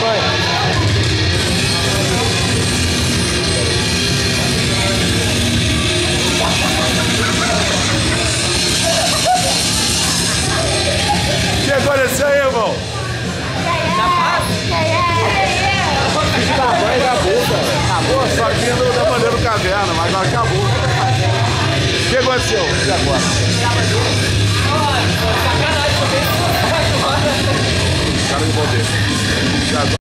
O que aconteceu aí, irmão? Acabou, só tinha da maneira do caverna, mas acabou. O que aconteceu? E agora? Sacanagem também. Cara de poder.